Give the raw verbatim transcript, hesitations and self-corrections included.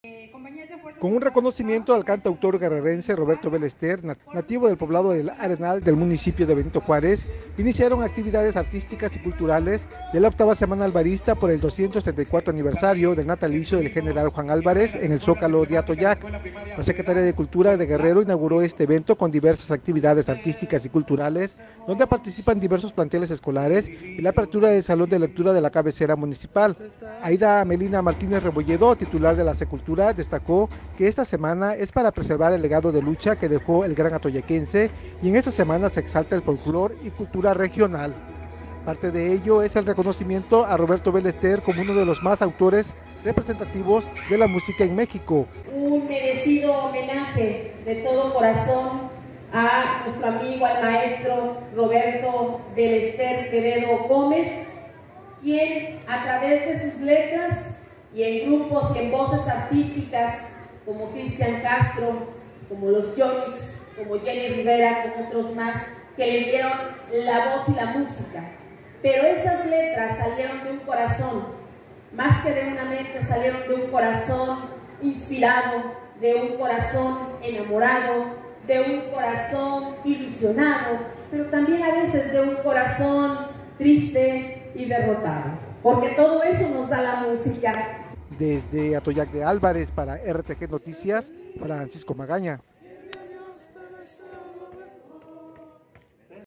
Con un reconocimiento al cantautor guerrerense Roberto Ballester, nativo del poblado del Arenal del municipio de Benito Juárez, iniciaron actividades artísticas y culturales de la octava semana alvarista por el doscientos treinta y cuatro aniversario del natalicio del general Juan Álvarez en el Zócalo de Atoyac. La Secretaría de Cultura de Guerrero inauguró este evento con diversas actividades artísticas y culturales, donde participan diversos planteles escolares y la apertura del Salón de Lectura de la cabecera municipal. Aida Melina Martínez Rebolledo, titular de la Secultura, destacó que esta semana es para preservar el legado de lucha que dejó el gran atoyaquense y en esta semana se exalta el folclor y cultura regional. Parte de ello es el reconocimiento a Roberto Ballester como uno de los más autores representativos de la música en México. Un merecido homenaje de todo corazón a nuestro amigo, al maestro Roberto Ballester Quevedo Gómez, quien a través de sus letras y en grupos y en voces artísticas como Cristian Castro, como los Yonix, como Jenny Rivera, como otros más, que le dieron la voz y la música. Pero esas letras salieron de un corazón, más que de una mente, salieron de un corazón inspirado, de un corazón enamorado, de un corazón ilusionado, pero también a veces de un corazón triste y derrotado, porque todo eso nos da la música. Desde Atoyac de Álvarez para R T G Noticias, Francisco Magaña.